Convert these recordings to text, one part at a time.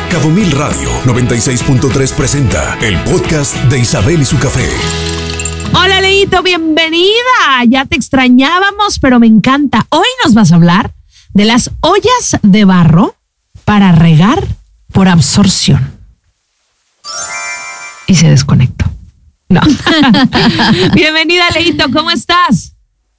Cabo Mil Radio 96.3 presenta el podcast de Isabel y su café. Hola, Leito, bienvenida. Ya te extrañábamos, pero me encanta. Hoy nos vas a hablar de las ollas de barro para regar por absorción. Y se desconectó. No. Bienvenida, Leito, ¿cómo estás?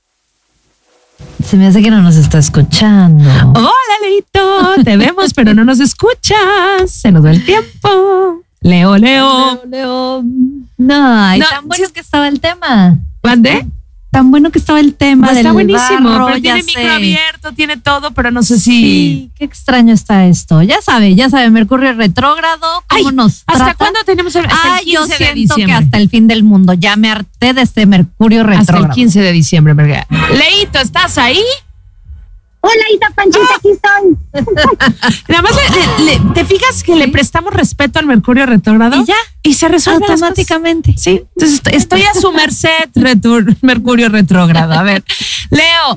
Se me hace que no nos está escuchando. Hola, Leito, te vemos, pero no nos escuchas. Se nos va el tiempo. Leo. No, tan bueno que estaba el tema. ¿Mande? Tan bueno que estaba el tema. Pues está buenísimo, barro, pero tiene micro abierto, tiene todo, pero no sé si... Sí, qué extraño está esto. Ya sabe, Mercurio retrógrado, ¿cómo nos ¿hasta trata? cuándo tenemos hasta el 15 yo de siento diciembre? que hasta el fin del mundo. Ya me harté de este Mercurio retrógrado. Hasta el 15 de diciembre, verga. Leito, ¿estás ahí? Hola, Isa Panchita, aquí estoy. Nada más, ¿te fijas que le prestamos respeto al Mercurio retrógrado? Y ya. Y se resuelve Automáticamente. Sí, entonces estoy a su merced, Mercurio retrógrado. A ver, Leo,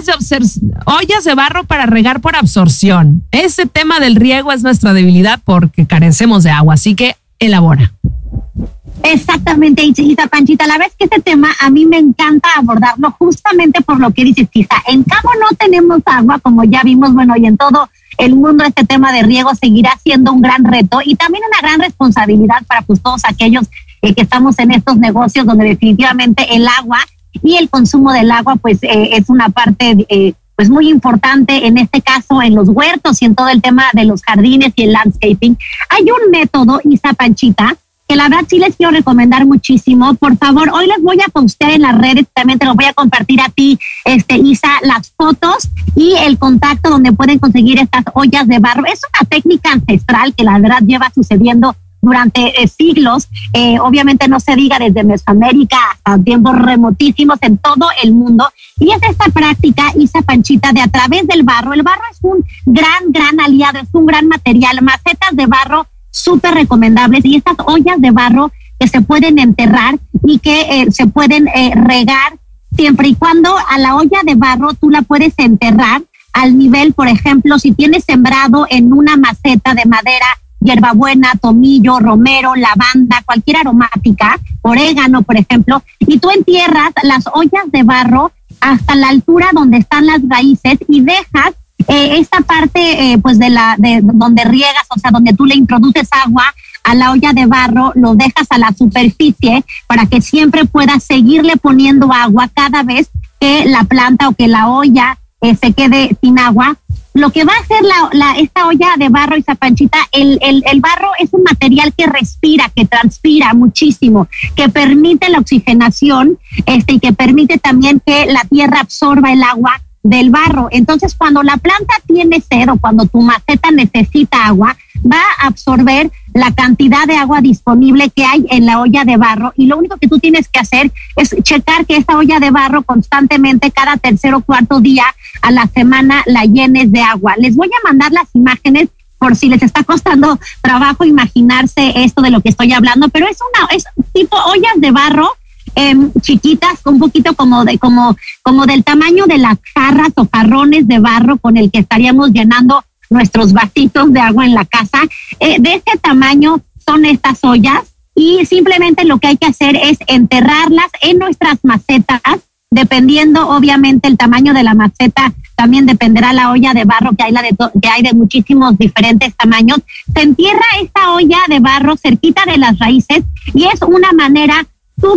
ollas de barro para regar por absorción. Ese tema del riego es nuestra debilidad porque carecemos de agua, así que elabora. Exactamente, Isa Panchita. La verdad es que este tema a mí me encanta abordarlo justamente por lo que dices, Isa. En Cabo no tenemos agua, como ya vimos, bueno, y en todo el mundo este tema de riego seguirá siendo un gran reto y también una gran responsabilidad para pues todos aquellos que estamos en estos negocios donde definitivamente el agua y el consumo del agua pues es una parte pues muy importante en este caso en los huertos y en todo el tema de los jardines y el landscaping. Hay un método, Isa Panchita, que la verdad sí les quiero recomendar muchísimo. Por favor, hoy les voy a postear en las redes, también te lo voy a compartir a ti, Isa, las fotos y el contacto donde pueden conseguir estas ollas de barro. Es una técnica ancestral que la verdad lleva sucediendo durante siglos, obviamente no se diga desde Mesoamérica hasta tiempos remotísimos en todo el mundo, y es esta práctica, Isa Panchita, de a través del barro. El barro es un gran aliado, es un gran material, macetas de barro súper recomendables, y estas ollas de barro que se pueden enterrar y que se pueden regar siempre y cuando a la olla de barro tú la puedes enterrar al nivel, por ejemplo, si tienes sembrado en una maceta de madera, hierbabuena, tomillo, romero, lavanda, cualquier aromática, orégano, por ejemplo, y tú entierras las ollas de barro hasta la altura donde están las raíces y dejas esta parte pues de donde riegas, o sea, donde tú le introduces agua a la olla de barro, lo dejas a la superficie para que siempre puedas seguirle poniendo agua cada vez que la planta o que la olla se quede sin agua. Lo que va a hacer esta olla de barro, Isa Panchita, el barro es un material que respira, que transpira muchísimo, que permite la oxigenación y que permite también que la tierra absorba el agua del barro. Entonces, cuando la planta tiene sed o cuando tu maceta necesita agua, va a absorber la cantidad de agua disponible que hay en la olla de barro, y lo único que tú tienes que hacer es checar que esta olla de barro constantemente, cada tercer o cuarto día a la semana, la llenes de agua. Les voy a mandar las imágenes por si les está costando trabajo imaginarse esto de lo que estoy hablando, pero es tipo ollas de barro chiquitas, un poquito como del tamaño de las jarras o jarrones de barro con el que estaríamos llenando nuestros vasitos de agua en la casa. De este tamaño son estas ollas, y simplemente lo que hay que hacer es enterrarlas en nuestras macetas, dependiendo obviamente el tamaño de la maceta, también dependerá la olla de barro que hay de muchísimos diferentes tamaños. Se entierra esta olla de barro cerquita de las raíces y es una manera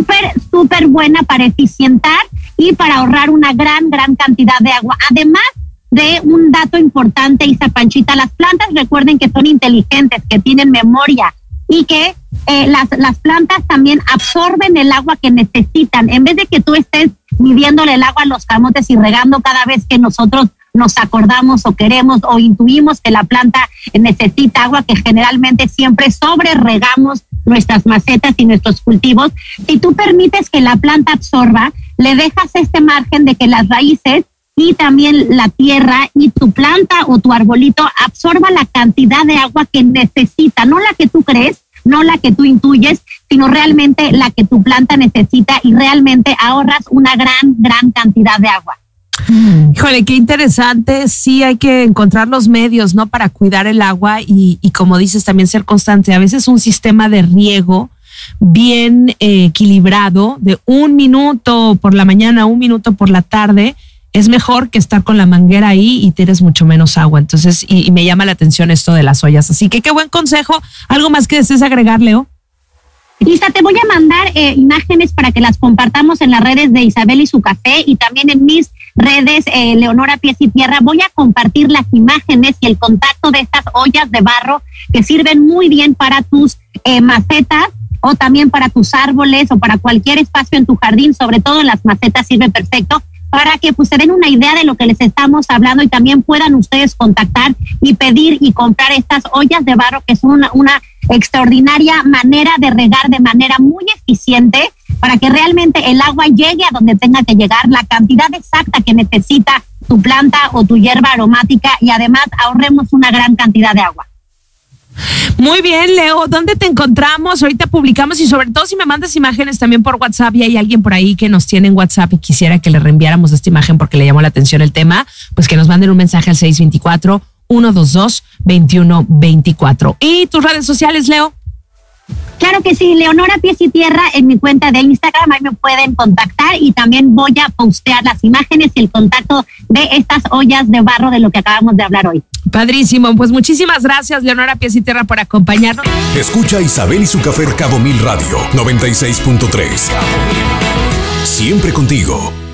súper buena para eficientar y para ahorrar una gran cantidad de agua. Además de un dato importante, Isa Panchita, las plantas, recuerden que son inteligentes, que tienen memoria y que las plantas también absorben el agua que necesitan. En vez de que tú estés midiéndole el agua a los camotes y regando cada vez que nosotros nos acordamos o queremos o intuimos que la planta necesita agua, que generalmente siempre sobreregamos nuestras macetas y nuestros cultivos. Si tú permites que la planta absorba, le dejas este margen de que las raíces y también la tierra y tu planta o tu arbolito absorba la cantidad de agua que necesita, no la que tú crees, no la que tú intuyes, sino realmente la que tu planta necesita, y realmente ahorras una gran cantidad de agua. Híjole, qué interesante. Sí, hay que encontrar los medios, ¿no? Para cuidar el agua y como dices, también ser constante. A veces un sistema de riego bien equilibrado de 1 minuto por la mañana, 1 minuto por la tarde, es mejor que estar con la manguera ahí y tienes mucho menos agua. Entonces, y me llama la atención esto de las ollas. Así que qué buen consejo. ¿Algo más que desees agregar, Leo? Isa, te voy a mandar imágenes para que las compartamos en las redes de Isabel y su café y también en mis redes, Leonora Pies y Tierra. Voy a compartir las imágenes y el contacto de estas ollas de barro que sirven muy bien para tus macetas o también para tus árboles o para cualquier espacio en tu jardín, sobre todo en las macetas sirve perfecto, para que pues se den una idea de lo que les estamos hablando y también puedan ustedes contactar y pedir y comprar estas ollas de barro que son una extraordinaria manera de regar de manera muy eficiente para que realmente el agua llegue a donde tenga que llegar, la cantidad exacta que necesita tu planta o tu hierba aromática y además ahorremos una gran cantidad de agua. Muy bien, Leo, ¿dónde te encontramos? Ahorita publicamos y sobre todo si me mandas imágenes también por WhatsApp y hay alguien por ahí que nos tiene en WhatsApp y quisiera que le reenviáramos esta imagen porque le llamó la atención el tema, pues que nos manden un mensaje al 624-122-2124. ¿Y tus redes sociales, Leo? Claro que sí, Leonora Pies y Tierra en mi cuenta de Instagram, ahí me pueden contactar y también voy a postear las imágenes y el contacto de estas ollas de barro de lo que acabamos de hablar hoy. Padrísimo, pues muchísimas gracias, Leonora Pies y Tierra, por acompañarnos. Escucha Isabel y su café Cabo Mil Radio 96.3. Siempre contigo.